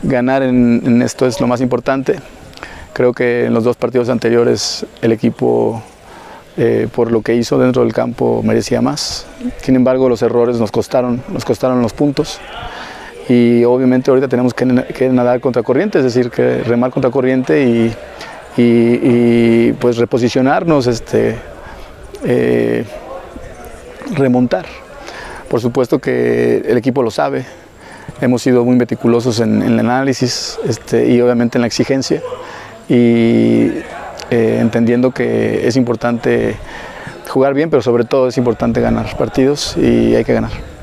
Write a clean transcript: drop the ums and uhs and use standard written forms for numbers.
ganar en esto es lo más importante. Creo que en los 2 partidos anteriores el equipo, por lo que hizo dentro del campo, merecía más. Sin embargo, los errores nos costaron los puntos. Y obviamente ahorita tenemos que nadar contra corriente, es decir, que remar contra corriente y pues reposicionarnos, remontar. Por supuesto que el equipo lo sabe, hemos sido muy meticulosos en el análisis y obviamente en la exigencia, y entendiendo que es importante jugar bien, pero sobre todo es importante ganar partidos y hay que ganar.